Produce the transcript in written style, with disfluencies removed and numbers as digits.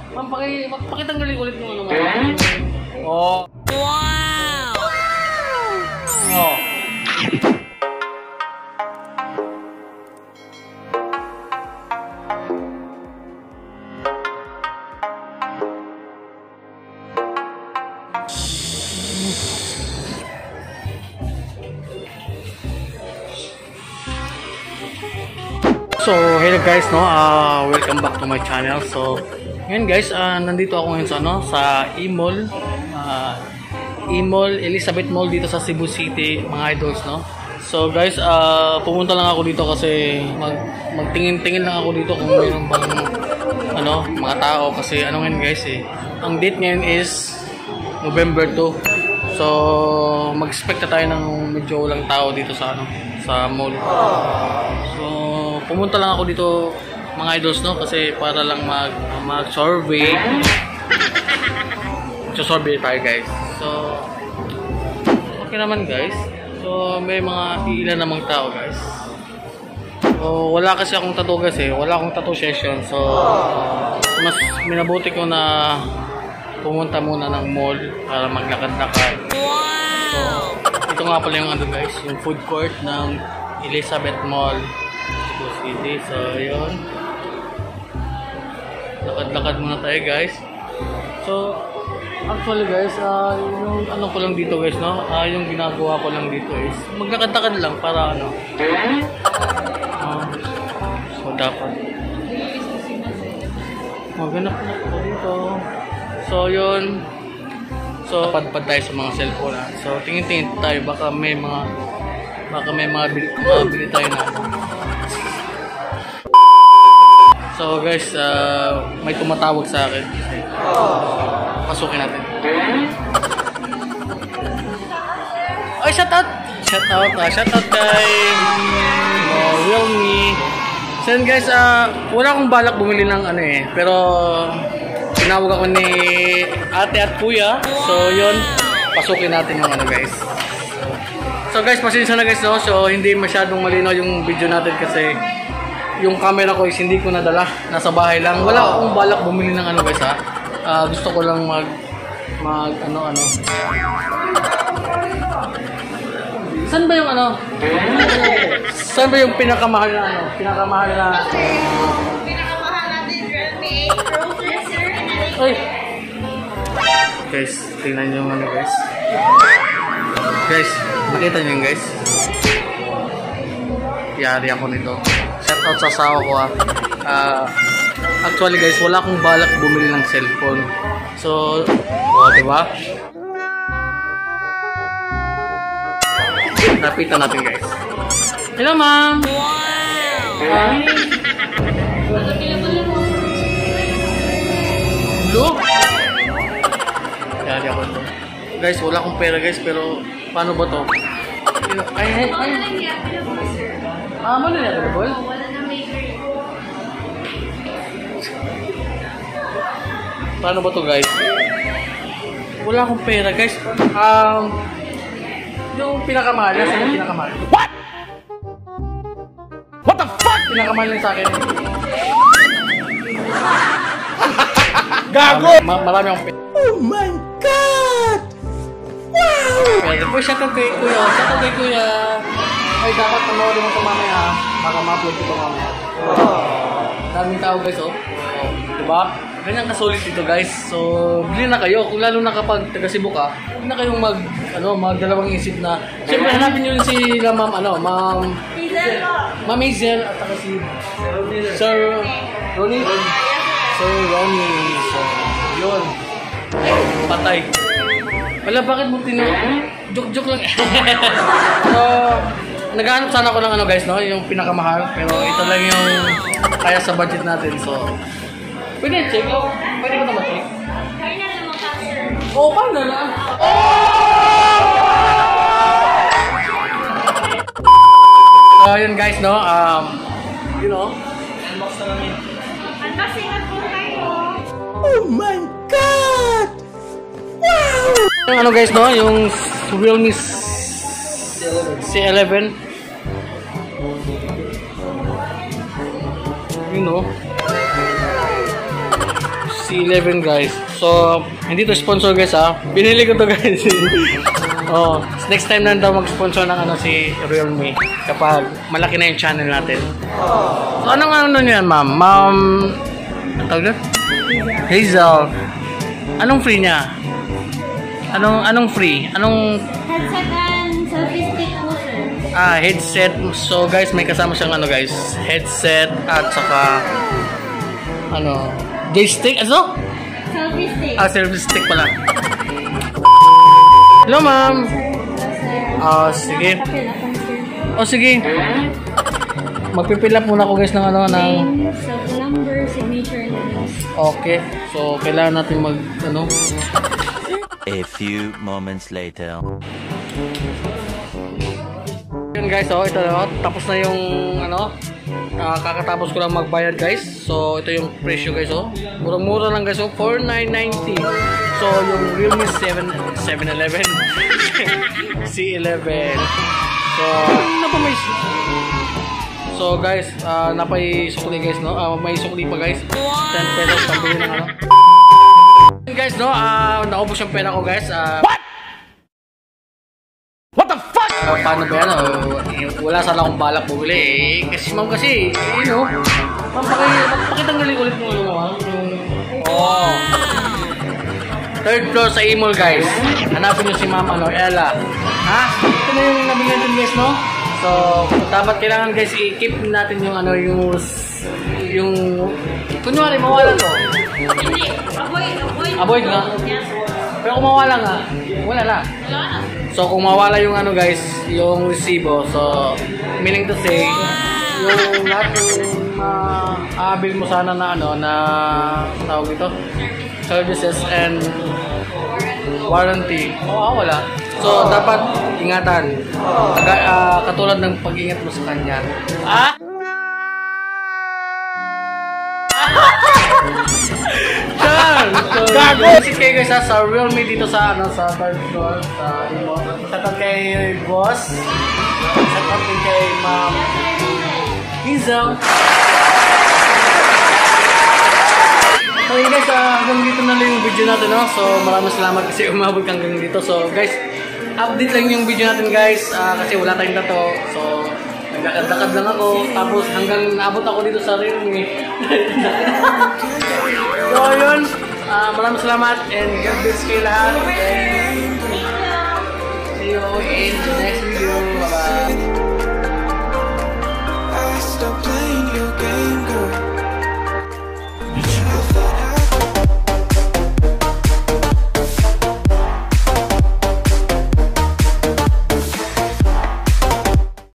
Ma'am, pakitanggalin ulit mo ano, ma'am. Oh. Wow! Oh. So, hello guys, no? Welcome back to my channel. So, ngayon guys, nandito ako ngayon sa sa E-Mall. E-Mall, Elizabeth Mall dito sa Cebu City, mga idols, no? So guys, pumunta lang ako dito kasi magtingin-tingin lang ako dito kung mayroon bang mga tao kasi ngayon guys ang date ngayon is November 2. So, mag-expect na tayo ng medyo walang tao dito sa sa mall. So, pumunta lang ako dito mga idols, no, kasi para lang mag-survey. Survey tayo guys. So, okay naman guys. So, may mga ilan namang tao guys. So, wala kasi akong tattoo guys wala akong tattoo session. So, mas minabuti ko na pumunta muna ng mall para maglakad-lakad. So, ito nga pala yung guys, yung food court ng Elizabeth Mall, Cebu City. So, yun. Lakad-lakad muna tayo guys. So, actually guys, yung ko lang dito guys, no? Yung ginagawa ko lang dito is maglakad-lakad lang para so, dapat maghanap na ako dito. So, yun. So, padpad tayo sa mga cellphone. So, tingin-tingin tayo. Baka may mga bili tayo na. So, guys, may tumatawag sa akin. Pasukin natin. Ay, shout out! Shout out kay Realme. So, yun guys, wala akong balak bumili ng pero tinawag ako ni ate at kuya. So, yun. Pasukin natin yung guys. So, guys, pasensya na guys, no? So, hindi masyadong malinaw yung video natin kasi yung camera ko is hindi ko nadala. Nasa bahay lang. Wala akong balak bumili ng guys, ha? Gusto ko lang Saan ba yung Saan ba yung pinakamahal na Pinakamahal natin, Realme Processor. Ay! Guys, tingnan nyo yung guys. Guys, nakita nyo yung guys. Yari ako nito. Shout out sa asawa ko, actually guys, wala akong balak bumili ng cellphone. So, diba? Napitan natin guys. Hello ma'am! Wow! Blue? Yari ako ito. Guys, wala akong pera guys, pero paano ba to? Ay. Ano na available? Paano ba to guys? Wala akong pera guys. Yung pinakamahal, saan yung pinakamahal? What the fuck? Pinakamahal lang sa akin. Gago! Marami akong pera. Oh my God! Wow! Pwede po, shout out kay kuya. Shout out kay kuya. Ay, dapat panoodin mo ito mamaya. Baka ma-upload ito mamaya. Daming tao guys, diba? Ganyan kasulit dito guys. So, bili na kayo. Kung lalo na kapag taga Cebu ka, huwag na kayong magdalawang isip na. Siyempre, hanapin nyo si Ma'am Hazel at saka si Sir Ronnie. Sir Ronnie. So, yun. Patay. Wala, bakit mo joke lang. So, naghahanap sana ko ng guys, no? Yung pinakamahal. Pero ito lang yung kaya sa budget natin. So, pwede check? Pwede ko na ma-check? Kaya na naman ka, sir. Oo, paano na? So, yun guys, no? Unbox na namin. Unboxing na po kayo. Oh my God! Wow! Yung guys, no? Yung Realme C11. C11 guys. So, hindi to sponsor guys ha. Binili ko to guys. Oh, next time na daw mag-sponsor ng ano si Realme kapag malaki na yung channel natin. So, anong ano niyan, ma'am? Ma'am, tawag na? Hazel. Anong free niya? Anong free? Anong Headset and selfie stick po, sir. headset. So guys, may kasama siyang ano guys, headset at saka ano, joystick, ano? Selfie stick. Selfie stick pala. Hello, ma'am. Sige. Sige. Magpipila muna ako guys ng ano, ng Name, cell number, signature, and names. okay. So kailangan natin mag ano. A few moments later. Yun guys, ito tapos na yung ano, kakatapos ko lang magbayad guys. So ito yung presyo guys, murang-mura lang guys, 4,990. So yung Realme 711 C11. So ano pa may so guys, napay sukli guys, no? May sukli pa guys, 10 pesos pambili ng ano guys, no? Naubos yung pera ko guys. What the fuck? Paano ba yan? Wala sana akong balak bumili eh. Kasi ma'am kasi, you know, ma'am, pakitanggalin ulit mo yung third floor sa Imol guys. Hanapin nyo si ma'am Ella. Ha? Ito na yung nabili natin guys, no? So, dapat kailangan guys i-keep natin yung ano, yung kunwari mawala to. Hindi. Avoid nga. Yes. Pero kung mawala nga, wala na. So kung mawala yung ano guys, yung resibo, so meaning to say, yung lahat yung aabil mo sana na ano, na tawag ito, services and warranty, wala. So dapat ingatan, katulad ng pag-ingat mo sa kanya. So, visit kayo guys sa Realme dito sa ano, sa third floor sa Imo. Shoutout kay boss. Shoutout din kay ma'am Hazel. So yun guys, hanggang dito na lang yung video natin, no? So maraming salamat kasi umabot hanggang dito. So guys, update lang yung video natin guys, kasi wala tayong dato. So nagdakad lang ako, tapos hanggang naabot ako dito sa Realme. So yun, maraming salamat and God bless kayo lahat. And see you in the next video.